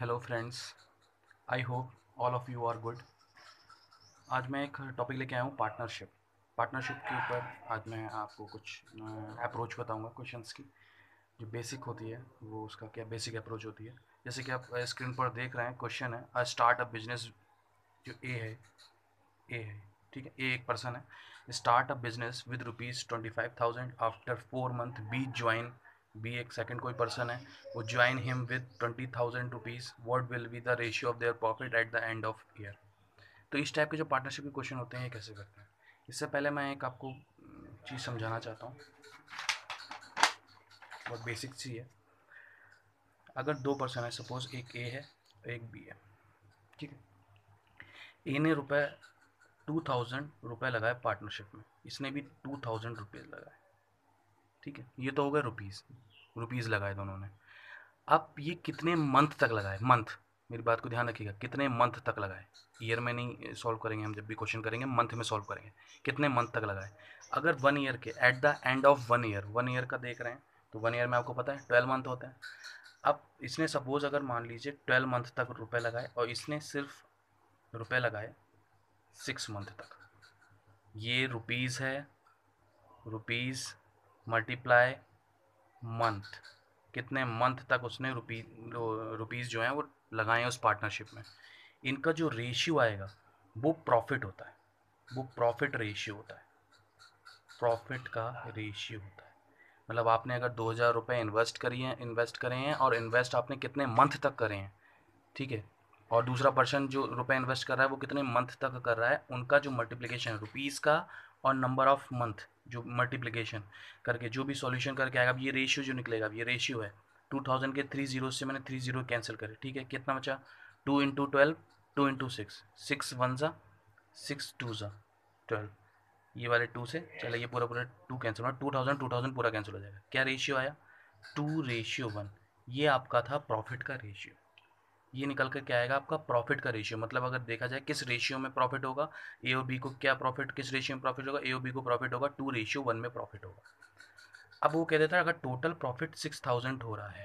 Hello friends, I hope all of you are good. आज मैं एक टॉपिक लेके आया हूँ पार्टनरशिप के ऊपर। आज मैं आपको कुछ अप्रोच बताऊँगा क्वेश्चंस की जो बेसिक होती है, वो उसका क्या बेसिक अप्रोच होती है। जैसे कि आप स्क्रीन पर देख रहे हैं, क्वेश्चन है अ स्टार्ट अ बिजनेस। जो ए है, ठीक है, ए एक पर्सन है। Start a business with ₹25,000 after 4 month B join. B एक सेकंड कोई पर्सन है, वो join him with ₹20,000। What will be the ratio of their profit at the end of year. तो इस टाइप के जो पार्टनरशिप के क्वेश्चन होते हैं, ये कैसे करते हैं। इससे पहले मैं एक आपको चीज़ समझाना चाहता हूँ, बहुत बेसिक सी है। अगर दो पर्सन है, सपोज एक ए है एक बी है, ठीक है। ए ने 2,000 रुपये लगाए पार्टनरशिप में, इसने भी 2,000 रुपीज़ लगाए, ठीक है। ये तो हो गए रुपीज़ लगाए दोनों ने। अब ये कितने मंथ तक लगाए, मंथ, मेरी बात को ध्यान रखिएगा, कितने मंथ तक लगाए। ईयर में नहीं सॉल्व करेंगे हम, जब भी क्वेश्चन करेंगे मंथ में सॉल्व करेंगे। कितने मंथ तक लगाए। अगर 1 ईयर के at the end of 1 year, 1 year का देख रहे हैं तो 1 ईयर में आपको पता है 12 मंथ होते हैं। अब इसने सपोज अगर मान लीजिए 12 मंथ तक रुपए लगाए और इसने सिर्फ रुपए लगाए 6 मंथ तक। ये रुपीज़ है, रुपीज़ मल्टीप्लाई मंथ, कितने मंथ तक उसने रुपीज़ जो हैं वो लगाए हैं उस पार्टनरशिप में। इनका जो रेशियो आएगा वो प्रॉफिट होता है, वो प्रॉफिट रेशियो होता है, प्रॉफिट का रेशियो होता है। मतलब आपने अगर 2,000 रुपये इन्वेस्ट करे हैं और इन्वेस्ट आपने कितने मंथ तक करे हैं, ठीक है। और दूसरा पर्सन जो रुपए इन्वेस्ट कर रहा है वो कितने मंथ तक कर रहा है, उनका जो मल्टीप्लिकेशन है रुपीज़ का और नंबर ऑफ मंथ, जो मल्टीप्लिकेशन करके जो भी सॉल्यूशन करके आएगा, अब ये रेशियो जो निकलेगा, अब ये रेशियो है 2,000 के 3 जीरो से मैंने 3 जीरो कैंसिल करे, ठीक है। कितना बचा 2 × 12, 2 × 6, 6 × 1 = 6, 2 × 12, ये वाले 2 से चले, ये पूरा पूरा 2 कैंसिल होगा, 2,000 पूरा कैंसिल हो जाएगा। क्या रेशियो आया 2:1। ये आपका था प्रॉफिट का रेशियो। ये निकल कर क्या आएगा आपका प्रॉफिट का रेशियो। मतलब अगर देखा जाए किस रेशियो में प्रॉफिट होगा, ए और बी को क्या प्रॉफिट, किस रेशियो में प्रॉफिट होगा, ए और बी को प्रॉफिट होगा 2:1 में प्रॉफिट होगा। अब वो कह देता है अगर टोटल प्रॉफिट 6,000 हो रहा है,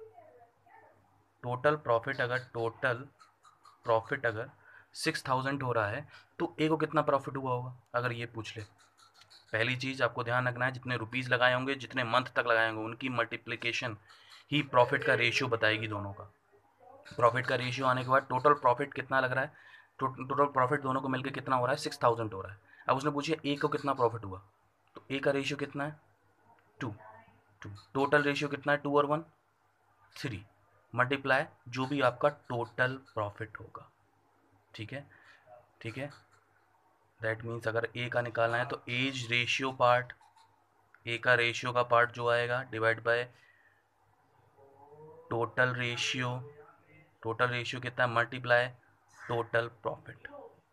टोटल प्रॉफिट अगर 6,000 हो रहा है तो ए को कितना प्रॉफिट हुआ होगा, अगर ये पूछ ले। पहली चीज़ आपको ध्यान रखना है, जितने रुपीज़ लगाए होंगे, जितने मंथ तक लगाए होंगे, उनकी मल्टीप्लिकेशन ही प्रॉफिट का रेशियो बताएगी दोनों का। प्रॉफिट का रेशियो आने के बाद टोटल प्रॉफिट कितना लग रहा है, टोटल प्रॉफिट दोनों को मिलकर कितना हो रहा है 6,000 हो रहा है। अब उसने पूछिए ए को कितना प्रॉफिट हुआ, तो ए का रेशियो कितना है 2, टोटल रेशियो कितना है 2 और 1 3, मल्टीप्लाई जो भी आपका टोटल प्रॉफिट होगा, ठीक है, ठीक है। दैट मीन्स अगर ए का निकालना है तो एज रेशियो पार्ट, ए का रेशियो का पार्ट जो आएगा divide by total ratio, total ratio कितना है मल्टीप्लाई टोटल प्रॉफिट।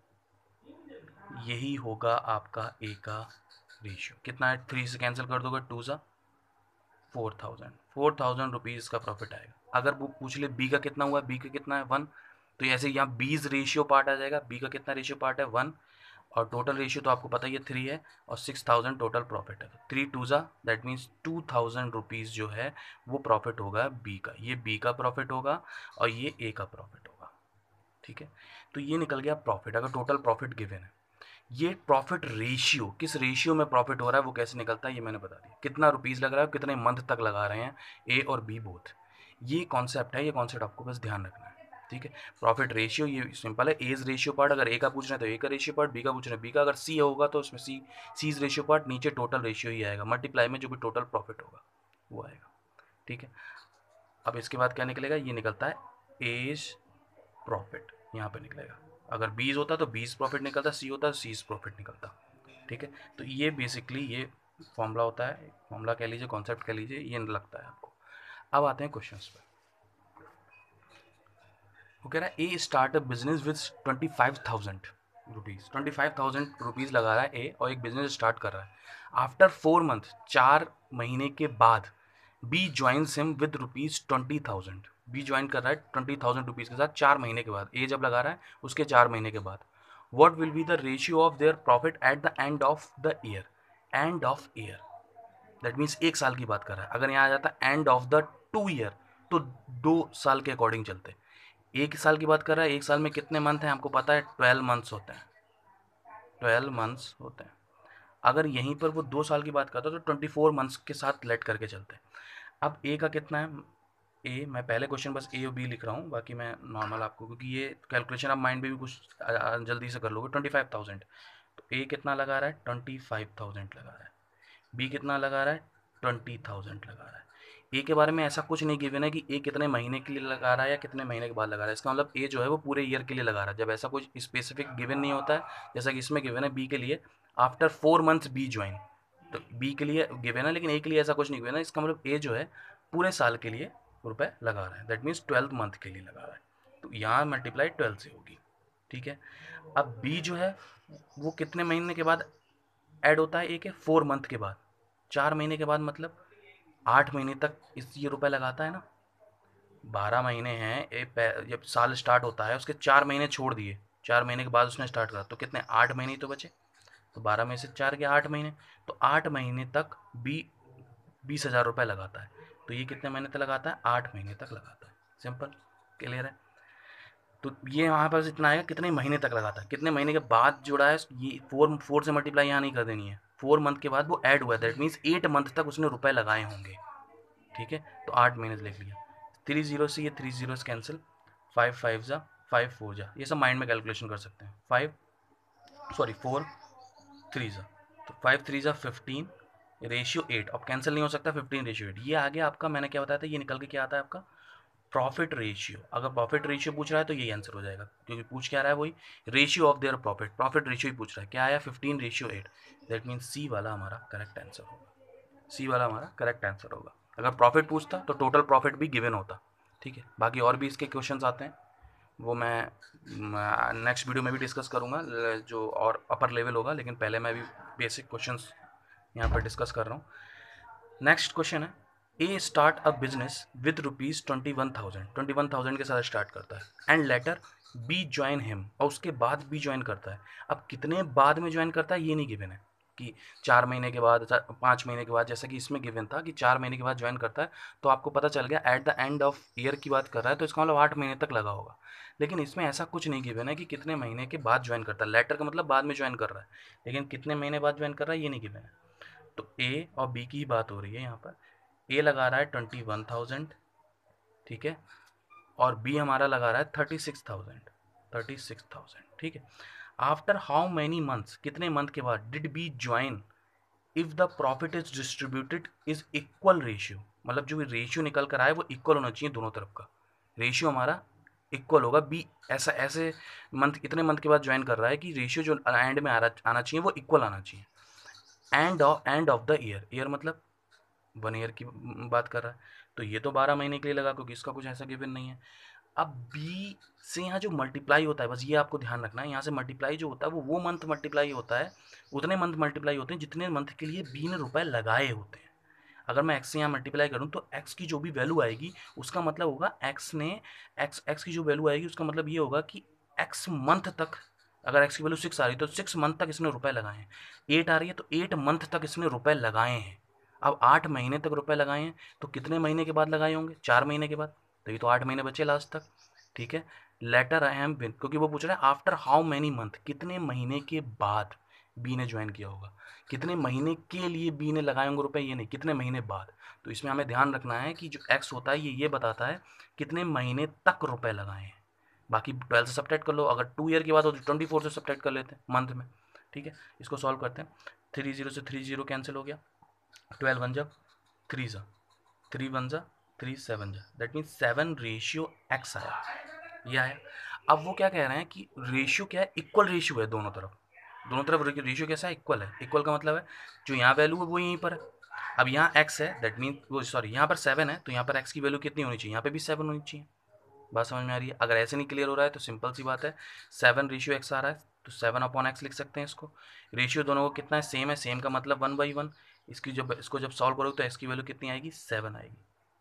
यही होगा आपका ए का रेशियो। कितना है 3 से कैंसिल कर दोगे, 2 सा 4,000 का प्रॉफिट आएगा। अगर वो पूछ ले बी का कितना हुआ, बी का कितना है 1, तो ऐसे यहाँ बीज रेशियो पार्ट आ जाएगा। बी का कितना रेशियो पार्ट है 1, और टोटल रेशियो तो आपको पता ही है 3 है, और 6,000 टोटल प्रॉफिट है। 3 2 सा दैट मीन्स 2,000 रुपीज़ जो है वो प्रॉफिट होगा बी का। ये बी का प्रॉफिट होगा और ये ए का प्रॉफिट होगा, ठीक है। तो ये निकल गया प्रॉफिट, अगर टोटल प्रॉफिट गिवन है। ये प्रॉफिट रेशियो, किस रेशियो में प्रॉफिट हो रहा है वो कैसे निकलता है ये मैंने बता दिया। कितना रुपीज़ लग रहा है, कितने मंथ तक लगा रहे हैं ए और बी बोथ। ये कॉन्सेप्ट है, ये कॉन्सेप्ट आपको बस ध्यान रखना है, ठीक है। प्रॉफिट रेशियो ये सिंपल है। एज रेशियो पार्ट अगर ए का पूछ रहे हैं तो ए का रेशियो पार्ट, बी का पूछ रहे हैं बी का। अगर सी होगा तो उसमें सीज रेशियो पार्ट, नीचे टोटल रेशियो ही आएगा, मल्टीप्लाई में जो भी टोटल प्रॉफिट होगा वो आएगा, ठीक है। अब इसके बाद क्या निकलेगा, ये निकलता है एज प्रॉफिट, यहाँ पे निकलेगा। अगर 20 होता तो 20 प्रॉफिट निकलता, सी होता तो 30 प्रॉफिट निकलता, ठीक है। तो ये बेसिकली ये फॉर्मूला होता है, फॉर्मूला कह लीजिए, कॉन्सेप्ट कह लीजिए, ये लगता है आपको। अब आते हैं क्वेश्चंस पे। वो कह रहा है A start a business with 25,000 rupees, 25,000 rupees लगा रहा है ए और एक बिजनेस स्टार्ट कर रहा है। आफ्टर 4 मंथ, 4 महीने के बाद B joins him with ₹20,000। B join कर रहा है 20,000 रुपीज़ के साथ 4 महीने के बाद। ए जब लगा रहा है उसके 4 महीने के बाद। What will be the ratio of their profit at the end of the year, end of year that means 1 साल की बात कर रहा है। अगर यहाँ आ जाता एंड ऑफ द 2 ईयर तो 2 साल के अकॉर्डिंग चलते। एक साल की बात कर रहा है, एक साल में कितने मंथ हैं आपको पता है, 12 मंथ्स होते हैं, 12 मंथ्स होते हैं। अगर यहीं पर वो 2 साल की बात करता है तो 24 मंथ्स के साथ लेट करके चलते हैं। अब ए का कितना है, ए, मैं पहले क्वेश्चन बस ए और बी लिख रहा हूँ, बाकी मैं नॉर्मल आपको, क्योंकि ये कैलकुलेशन आप माइंड में भी कुछ जल्दी से कर लोगे। 25,000, तो ए कितना लगा रहा है, 25,000 लगा रहा है। बी कितना लगा रहा है, 20,000 लगा रहा है। ए के बारे में ऐसा कुछ नहीं गिवन है कि ए कितने महीने के लिए लगा रहा है या कितने महीने के बाद लगा रहा है। इसका मतलब ए जो है वो पूरे ईयर के लिए लगा रहा है। जब ऐसा कुछ स्पेसिफिक गिवन नहीं होता है, जैसा कि इसमें गिवन है बी के लिए, आफ्टर 4 मंथ्स बी ज्वाइन, तो बी के लिए गिवन है, लेकिन ए के लिए ऐसा कुछ नहीं गिवन है। इसका मतलब ए जो है पूरे साल के लिए रुपए लगा रहा है, दैट मीन्स 12 मंथ के लिए लगा रहा है। तो यहाँ मल्टीप्लाई 12 से होगी, ठीक है। अब बी जो है वो कितने महीने के बाद ऐड होता है, ए के 4 मंथ के बाद, 4 महीने के बाद, मतलब 8 महीने तक इस ये रुपए लगाता है ना। 12 महीने हैं, जब साल स्टार्ट होता है उसके 4 महीने छोड़ दिए, 4 महीने के बाद उसने स्टार्ट करा, तो कितने, 8 महीने ही तो बचे। तो 12 में से 4 के 8 महीने, तो 8 महीने तक बी 20,000 रुपये लगाता है। तो ये कितने महीने तक लगाता है, 8 महीने तक लगाता है। सिंपल, क्लियर है। तो ये यहाँ पर इतना आएगा, कितने महीने तक लगाता है, कितने महीने के बाद जुड़ा है, ये 4 से मल्टीप्लाई यहाँ नहीं कर देनी है, 4 मंथ के बाद वो ऐड हुआ है, दैट मीन्स 8 मंथ तक उसने रुपए लगाए होंगे, ठीक है। तो 8 महीने लिख लिया। 3 जीरो से ये 3 जीरो कैंसिल, 5 5 जा, 5 4 जा, ये सब माइंड में कैलकुलेशन कर सकते हैं। 4 3 जा, तो 5 3 जा 15, रेशियो 8, अब कैंसिल नहीं हो सकता, 15:8। ये आ गया आपका, मैंने क्या बताया था, ये निकल के क्या आता है आपका, प्रॉफिट रेशियो। अगर प्रॉफिट रेशियो पूछ रहा है तो यही आंसर हो जाएगा, क्योंकि पूछ क्या रहा है, वही ratio of their profit, profit ratio ही पूछ रहा है। क्या आया, 15:8, दैट मीन्स सी वाला हमारा करेक्ट आंसर होगा, सी वाला हमारा करेक्ट आंसर होगा। अगर प्रॉफिट पूछता तो टोटल प्रॉफिट भी गिवन होता, ठीक है। बाकी और भी इसके क्वेश्चंस आते हैं, वो मैं नेक्स्ट वीडियो में भी डिस्कस करूँगा, जो और अपर लेवल होगा, लेकिन पहले मैं भी बेसिक क्वेश्चंस यहाँ पर डिस्कस कर रहा हूँ। नेक्स्ट क्वेश्चन है, A start a business with ₹21,000 के साथ स्टार्ट करता है, and later B join him, और उसके बाद बी ज्वाइन करता है। अब कितने बाद में ज्वाइन करता है ये नहीं गिवन है, कि 4 महीने के बाद, 5 महीने के बाद, जैसा कि इसमें गिवन था कि 4 महीने के बाद ज्वाइन करता है। तो आपको पता चल गया at the end of year की बात कर रहा है, तो इसका मतलब 8 महीने तक लगा होगा। लेकिन इसमें ऐसा कुछ नहीं गिवन है कि कितने महीने के बाद ज्वाइन करता है, लेटर का मतलब बाद में ज्वाइन कर रहा है, लेकिन कितने महीने बाद ज्वाइन कर रहा है ये नहीं गिवन है। तो ए और बी की ही बात हो रही है यहाँ पर। ए लगा रहा है 21,000, ठीक है, और बी हमारा लगा रहा है 36,000, ठीक है। आफ्टर हाउ मैनी मंथ्स, कितने मंथ के बाद, did B join if the profit is distributed is equal ratio, मतलब जो रेशियो निकल कर आए वो इक्वल होना चाहिए, दोनों तरफ का रेशियो हमारा इक्वल होगा। बी ऐसा ऐसे मंथ, इतने मंथ के बाद ज्वाइन कर रहा है कि रेशियो जो एंड में आना चाहिए वो इक्वल आना चाहिए। End of the year, year मतलब 1 ईयर की बात कर रहा है, तो ये तो 12 महीने के लिए लगा, क्योंकि इसका कुछ ऐसा गिवन नहीं है। अब बी से यहाँ जो मल्टीप्लाई होता है, बस ये आपको ध्यान रखना है, यहाँ से मल्टीप्लाई जो होता है वो मंथ मल्टीप्लाई होता है, उतने मंथ मल्टीप्लाई होते हैं जितने मंथ के लिए बी ने रुपए लगाए होते हैं। अगर मैं एक्स से यहाँ मल्टीप्लाई करूँ तो एक्स की जो भी वैल्यू आएगी उसका मतलब होगा एक्स की जो वैल्यू आएगी उसका मतलब ये होगा कि एक्स मंथ तक, अगर एक्स की वैल्यू 6 आ रही है तो 6 मंथ तक इसने रुपए लगाए हैं। 8 आ रही है तो 8 मंथ तक इसने रुपए लगाए हैं। अब 8 महीने तक रुपए लगाए हैं, तो कितने महीने के बाद लगाए होंगे, 4 महीने के बाद, तो ये तो 8 महीने बचे लास्ट तक, ठीक है। लेटर आई एम विन, क्योंकि वो पूछ रहा है आफ्टर हाउ मैनी मंथ, कितने महीने के बाद बी ने ज्वाइन किया होगा, कितने महीने के लिए बी ने लगाए होंगे रुपए, ये नहीं कितने महीने बाद। तो इसमें हमें ध्यान रखना है कि जो एक्स होता है ये बताता है कितने महीने तक रुपए लगाए हैं। बाकी 12 से सब्ट्रैक्ट कर लो, अगर 2 ईयर की बात हो तो 24 से सब्ट्रैक्ट कर लेते हैं मंथ में, ठीक है। इसको सॉल्व करते हैं, 3 0 से 3 0 कैंसिल हो गया, 12 1 जा 3 जा, 3 1 जा 3 7 जा, दैट मीन्स 7:x आया, ये आया। अब वो क्या कह रहे हैं कि रेशियो क्या है, इक्वल रेशियो है दोनों तरफ, दोनों तरफ रेशियो कैसा है, इक्वल है। इक्वल का मतलब है जो यहाँ वैल्यू है वो यहीं पर है। अब यहाँ x है, दैट मीन वो सॉरी यहाँ पर 7 है, तो यहाँ पर x की वैल्यू कितनी होनी चाहिए, यहाँ पे भी 7 होनी चाहिए। बात समझ में आ रही है। अगर ऐसे नहीं क्लियर हो रहा है तो सिंपल सी बात है, 7:x आ रहा है तो 7/x लिख सकते हैं इसको। रेशियो दोनों को कितना है, सेम का मतलब 1/1। इसको जब सॉल्व करोगे तो x की वैल्यू कितनी आएगी, 7 आएगी।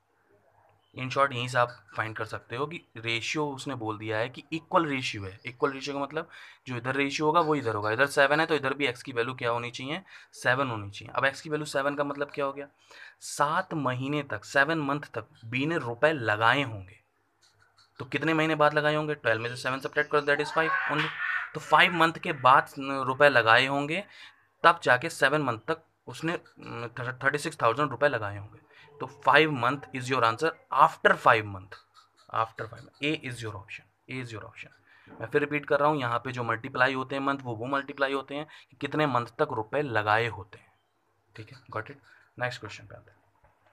इन शॉर्ट यहीं से आप फाइंड कर सकते हो कि रेशियो उसने बोल दिया है कि इक्वल रेशियो है। इक्वल रेशियो का मतलब जो इधर रेशियो होगा वो इधर होगा, इधर 7 है तो इधर भी x की वैल्यू क्या होनी चाहिए, 7 होनी चाहिए। अब x की वैल्यू 7 का मतलब क्या हो गया, 7 महीने तक, 7 मंथ तक बी ने रुपए लगाए होंगे। तो कितने महीने बाद लगाए होंगे, 12 में से 7 सब्ट्रैक्ट करो, दैट इज़ 5 ओनली। तो 5 मंथ के बाद रुपए लगाए होंगे, तब जाके 7 मंथ तक उसने 36,000 रुपये लगाए होंगे। तो 5 month is your answer after 5 month, after 5 month. A is your option, A is your option. मैं फिर रिपीट कर रहा हूँ, यहाँ पे जो मल्टीप्लाई होते हैं मंथ, वो मल्टीप्लाई होते हैं कि कितने मंथ तक रुपए लगाए होते हैं। ठीक है, गॉट इट। नेक्स्ट क्वेश्चन पे आते हैं।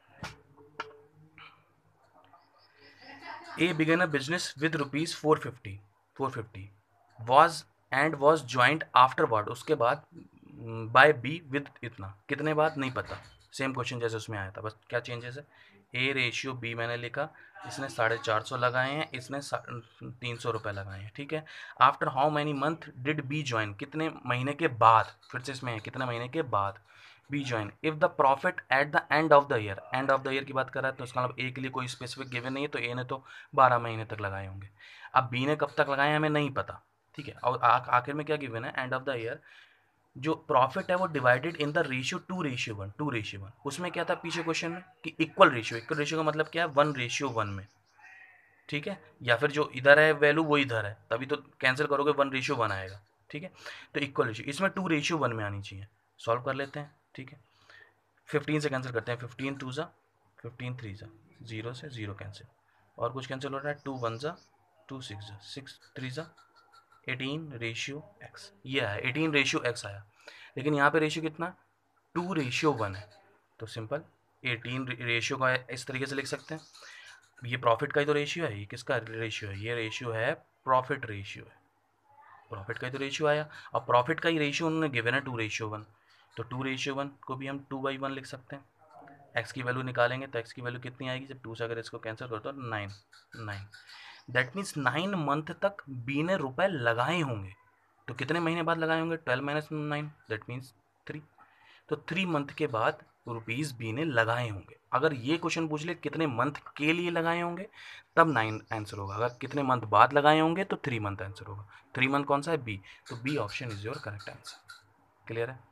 A begin a business with rupees 450 was joined afterward, उसके बाद बाय बी विद इतना, कितने बाद नहीं पता। सेम क्वेश्चन जैसे उसमें आया था, बस क्या चेंजेस है, ए रेशियो बी मैंने लिखा, इसने 450 लगाए हैं, इसने 300 रुपये लगाए हैं। ठीक है, after how many month did B join, कितने महीने के बाद, फिर से इसमें है कितने महीने के बाद B join. If the profit at the end of the year, end of the year की बात कर रहा है, तो उसका मतलब ए के लिए कोई स्पेसिफिक गिवन नहीं है, तो ए ने तो 12 महीने तक लगाए होंगे। अब बी ने कब तक लगाए हमें नहीं पता। ठीक है, और आखिर में क्या गिवन है, एंड ऑफ द ईयर जो प्रॉफिट है वो डिवाइडेड इन द रेशियो 2:1, 2:1। उसमें क्या था पीछे क्वेश्चन में कि इक्वल रेशियो, इक्वल रेशियो का मतलब क्या है, 1:1 में। ठीक है, या फिर जो इधर है वैल्यू वो इधर है, तभी तो कैंसिल करोगे 1:1 आएगा। ठीक है, तो इक्वल रेशियो, इसमें 2:1 में आनी चाहिए। सॉल्व कर लेते हैं। ठीक है, 15 से कैंसिल करते हैं, 15 2 ज़ा, 15 3 ज़ा, 0 से 0 कैंसिल, और कुछ कैंसिल हो रहा है, 2 1 ज़ा, 2 6 ज़ा, 6 3 ज़ा, 18:x, ये आया 18:x आया। लेकिन यहाँ पे रेशियो कितना, 2:1 है, तो सिंपल 18 रेशियो का इस तरीके से लिख सकते हैं। ये प्रॉफिट का ही तो रेशियो है, ये किसका रेशियो है, ये रेशियो है प्रॉफिट रेशियो है, प्रॉफिट का ही तो रेशियो आया। और प्रॉफिट का ही रेशियो उन्होंने गिवन है 2:1, तो 2:1 को भी हम 2/1 लिख सकते हैं। एक्स की वैल्यू निकालेंगे तो एक्स की वैल्यू कितनी आएगी, जब 2 से अगर इसको कैंसिल कर दो 9। दैट मीन्स 9 मंथ तक बी ने रुपए लगाए होंगे। तो कितने महीने बाद लगाए होंगे, 12 - 9, दैट मीन्स 3। तो 3 मंथ के बाद रुपीज़ बी ने लगाए होंगे। अगर ये क्वेश्चन पूछ ले कितने मंथ के लिए लगाए होंगे, तब 9 आंसर होगा। अगर कितने मंथ बाद लगाए होंगे तो 3 मंथ आंसर होगा। 3 मंथ कौन सा है, बी, तो B option is your correct answer. Clear है।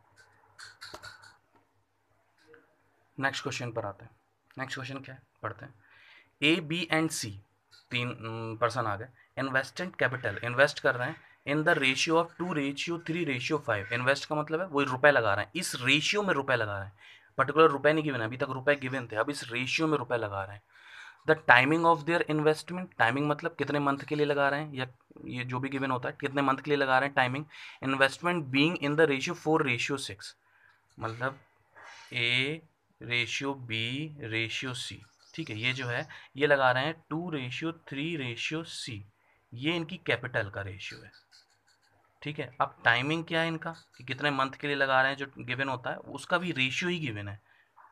नेक्स्ट क्वेश्चन पर आते हैं। नेक्स्ट क्वेश्चन क्या है, पढ़ते हैं। A B and C, 3 person आ गए, इन्वेस्टेंट कैपिटल, इन्वेस्ट कर रहे हैं in the ratio of 2:3:5। Invest का मतलब है वो रुपए लगा रहे हैं, इस रेशियो में रुपए लगा रहे हैं। पर्टिकुलर रुपए नहीं गिवन है, अभी तक रुपए गिवन थे, अब इस रेशियो में रुपए लगा रहे हैं। The timing of their investment, timing मतलब कितने मंथ के लिए लगा रहे हैं, या ये जो भी गिवन होता है कितने मंथ के लिए लगा रहे हैं timing. Investment being in the ratio 4:6, मतलब A ratio B ratio C. ठीक है, ये जो है ये लगा रहे हैं 2:3:C, ये इनकी कैपिटल का रेशियो है। ठीक है, अब टाइमिंग क्या है इनका कि कितने मंथ के लिए लगा रहे हैं, जो गिवन होता है उसका भी रेशियो ही गिवन है,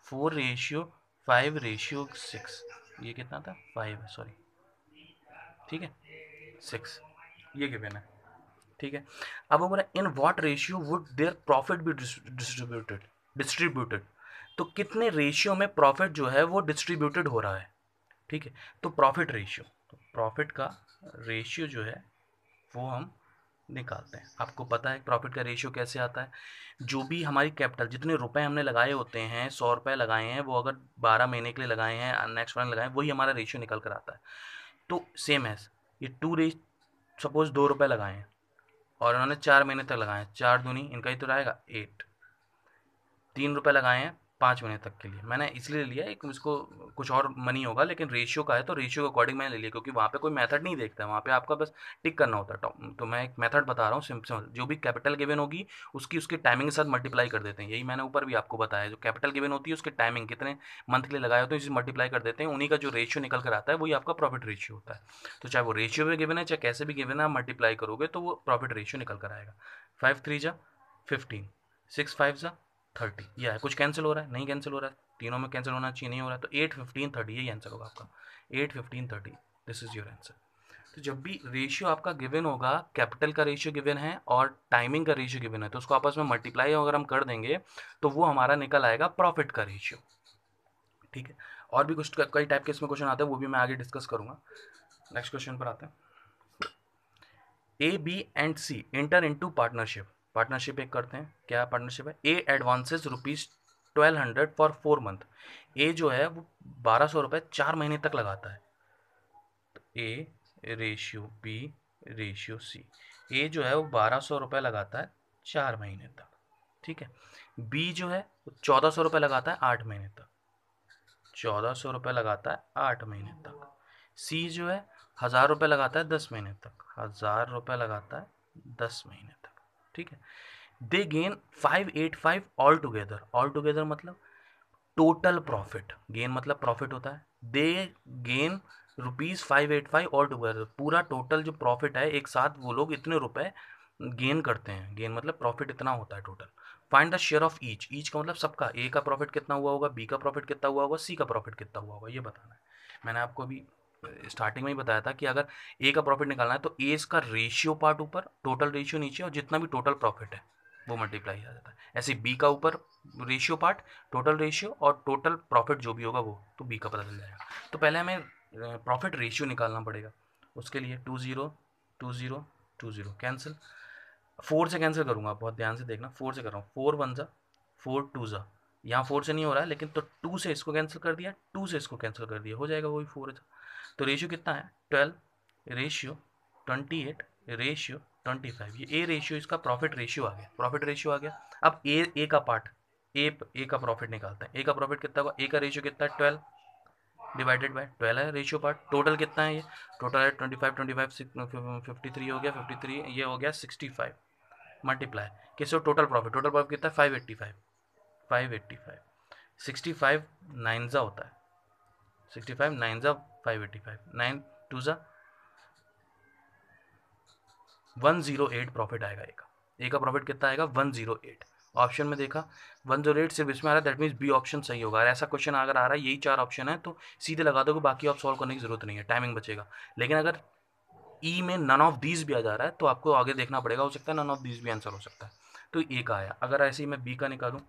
4:5:6। ये कितना था, 5 है, सॉरी। ठीक है, 6 ये गिवन है। ठीक है, अब वो बोला in what ratio would their profit be distributed, तो कितने रेशियो में प्रॉफिट जो है वो डिस्ट्रीब्यूटेड हो रहा है। ठीक है, तो प्रॉफिट रेशियो, तो प्रॉफिट का रेशियो जो है वो हम निकालते हैं। आपको पता है प्रॉफिट का रेशियो कैसे आता है, जो भी हमारी कैपिटल, जितने रुपए हमने लगाए होते हैं, 100 रुपये लगाए हैं, वो अगर 12 महीने के लिए लगाए हैं, नेक्स्ट मंथ लगाए हैं, वही हमारा रेशियो निकल कर आता है। तो सेम है, ये सपोज 2 रुपये लगाए हैं और उन्होंने 4 महीने तक लगाए हैं, 4 दूनी इनका ही तो रहेगा 8। 3 रुपये लगाए हैं 5 महीने तक के लिए, मैंने इसलिए लिया, एक इसको कुछ और मनी होगा लेकिन रेशियो का है तो रेशियो के अकॉर्डिंग मैंने ले लिया, क्योंकि वहाँ पे कोई मेथड नहीं देखता है, वहाँ पे आपका बस टिक करना होता है। तो मैं एक मेथड बता रहा हूँ सिंपल, जो भी कैपिटल गिवन होगी उसकी टाइमिंग के साथ मल्टीप्लाई कर देते हैं। यही मैंने ऊपर भी आपको बताया, जो कैपिटल गिवन होती है उसके टाइमिंग कितने मंथ के लिए लगाए होते हैं इसे मल्टीप्लाई कर देते हैं, उन्हीं का जो रेशियो निकल कर आता है वही आपका प्रॉफिट रेशियो होता है। तो चाहे वो रेशियो भी गिवन है चाहे कैसे भी गिवन है, आप मल्टीप्लाई करोगे तो वो प्रॉफिट रेशियो निकल कर आएगा। 5 3 जा 15, 6 5 जा 30, यह है। कुछ कैंसिल हो रहा है, नहीं कैंसिल हो रहा है, तीनों में कैंसिल होना चाहिए, नहीं हो रहा है, तो 8 15 30 यही आंसर होगा आपका, 8 15 30, दिस इज योर आंसर। तो जब भी रेशियो आपका गिवन होगा, कैपिटल का रेशियो गिवन है और टाइमिंग का रेशियो गिवन है, तो उसको आपस में मल्टीप्लाई अगर हम कर देंगे तो वो हमारा निकल आएगा प्रॉफिट का रेशियो। ठीक है, और भी कुछ कई टाइप के इसमें क्वेश्चन आते हैं, वो भी मैं आगे डिस्कस करूंगा। नेक्स्ट क्वेश्चन पर आते हैं। A B and C enter into partnership, partnership एक करते हैं, क्या पार्टनरशिप है, A advances ₹1200 for 4 month. A जो है वो 1200 रुपये 4 महीने तक लगाता है। A ratio B ratio C. A जो है वो 1200 रुपये लगाता है 4 महीने तक, ठीक है। बी जो है वो 1400 रुपये लगाता है 8 महीने तक, 1400 रुपये लगाता है 8 महीने तक। सी जो है 1000 रुपये लगाता है 10 महीने तक, 1000 रुपये लगाता है 10 महीने तक, ठीक है। दे गेन 585 ऑल टुगेदर मतलब टोटल प्रॉफिट, गेन मतलब प्रॉफिट होता है। दे गेन ₹585 ऑल टुगेदर, पूरा टोटल जो प्रॉफिट है एक साथ वो लोग इतने रुपए गेन करते हैं। गेन मतलब प्रॉफिट इतना होता है total. Find the share of each का मतलब सबका, ए का प्रॉफिट कितना हुआ होगा, बी का प्रॉफिट कितना हुआ होगा, सी का प्रॉफिट कितना हुआ होगा, ये बताना है। मैंने आपको अभी स्टार्टिंग में ही बताया था कि अगर ए का प्रॉफिट निकालना है तो ए का रेशियो पार्ट ऊपर, टोटल रेशियो नीचे, और जितना भी टोटल प्रॉफिट है वो मल्टीप्लाई आ जाता है। ऐसे बी का ऊपर रेशियो पार्ट, टोटल रेशियो, और टोटल प्रॉफिट जो भी होगा वो तो बी का पता चल जाएगा। तो पहले हमें प्रॉफिट रेशियो निकालना पड़ेगा। उसके लिए 20 20 20 कैंसिल, 4 से कैंसिल करूँगा, बहुत ध्यान से देखना, 4 से कर रहा हूँ। 4 1 जा 4 2 जा, यहाँ 4 से नहीं हो रहा है लेकिन, तो 2 से इसको कैंसिल कर दिया, 2 से इसको कैंसिल कर दिया, हो जाएगा वही 4। तो रेशियो कितना है 12 रेशियो 28 रेशियो 25। ये ए रेशियो इसका प्रॉफिट रेशियो आ गया, प्रॉफिट रेशियो आ गया। अब ए का पार्ट, ए का प्रॉफिट निकालते हैं। ए का प्रॉफिट कितना होगा, ए का रेशियो कितना है 12 डिवाइडेड बाय 12 है रेशियो पार्ट। टोटल कितना है, ये टोटल है 25 53 हो गया, 53 ये हो गया 65 मल्टीप्लाई किससे, टोटल प्रॉफिट, टोटल प्रॉफिट कितना है 585 585 65 9 जा होता है, 65 9 जा 585 9 2 जा 108 प्रॉफिट आएगा। ए का प्रॉफिट कितना आएगा 108। ऑप्शन में देखा 108 सिर्फ इसमें आ रहा है, दैट मीन्स बी ऑप्शन सही होगा। ऐसा क्वेश्चन अगर आ रहा है यही 4 ऑप्शन है तो सीधे लगा दोगे, बाकी आप सॉल्व करने की जरूरत नहीं है, टाइमिंग बचेगा। लेकिन अगर ई में नन ऑफ दीज भी आ जा रहा है तो आपको आगे देखना पड़ेगा, हो सकता है नन ऑफ दीज भी आंसर हो सकता है। तो ए का आया। अगर ऐसे ही मैं बी का निकालूं,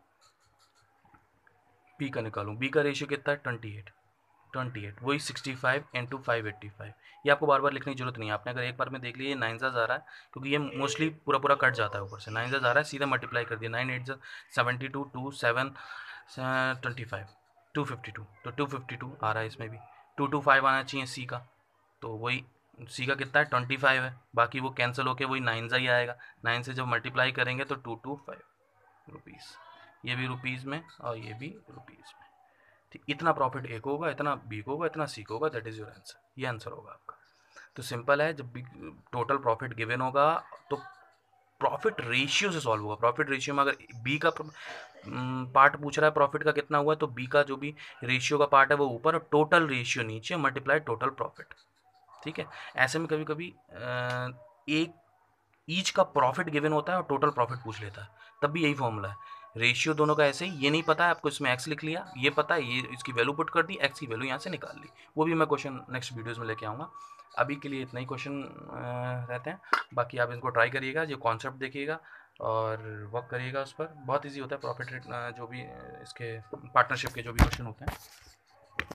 बी का रेशियो कितना है 28 वही 65 इंटू 585। ये आपको बार बार लिखने की जरूरत नहीं है, आपने अगर एक बार में देख लिया ये 9 जा रहा है, क्योंकि ये मोस्टली पूरा पूरा कट जाता है ऊपर से, 9 जा रहा है, सीधा मल्टीप्लाई कर दिया, 9 8 जा 72 2 7 25 252, तो 252 आ रहा है इसमें भी। 225 आना चाहिए सी का, तो वही सी का कितना है 25 है, बाकी वो कैंसिल होके वही 9 जा ही आएगा। 9 से जब मल्टीप्लाई करेंगे तो 225 रुपीज़, ये भी रुपीज़ में और ये भी रुपीज़ में। ठीक, इतना प्रॉफिट ए को होगा, इतना बी को होगा, इतना सी को होगा, दैट इज योर आंसर, ये आंसर होगा आपका। तो सिंपल है, जब भी टोटल प्रॉफिट गिवन होगा तो प्रॉफिट रेशियो से सॉल्व होगा। प्रॉफिट रेशियो में अगर बी का पार्ट पूछ रहा है प्रॉफिट का कितना हुआ है, तो बी का जो भी रेशियो का पार्ट है वो ऊपर और टोटल रेशियो नीचे, मल्टीप्लाई टोटल प्रॉफिट। ठीक है, ऐसे में कभी कभी एक ईच का प्रॉफिट गिवन होता है और टोटल प्रॉफिट पूछ लेता है, तब भी यही फॉर्मूला है। रेशियो दोनों का ऐसे ही, ये नहीं पता है आपको, इसमें एक्स लिख लिया, ये पता है, ये इसकी वैल्यू पुट कर दी, एक्स की वैल्यू यहाँ से निकाल ली। वो भी मैं क्वेश्चन नेक्स्ट वीडियोस में लेके आऊँगा। अभी के लिए इतना ही क्वेश्चन रहते हैं, बाकी आप इनको ट्राई करिएगा, जो कॉन्सेप्ट देखिएगा और वर्क करिएगा उस पर। बहुत ईजी होता है प्रॉफिट रेट, जो भी इसके पार्टनरशिप के जो भी क्वेश्चन होते हैं।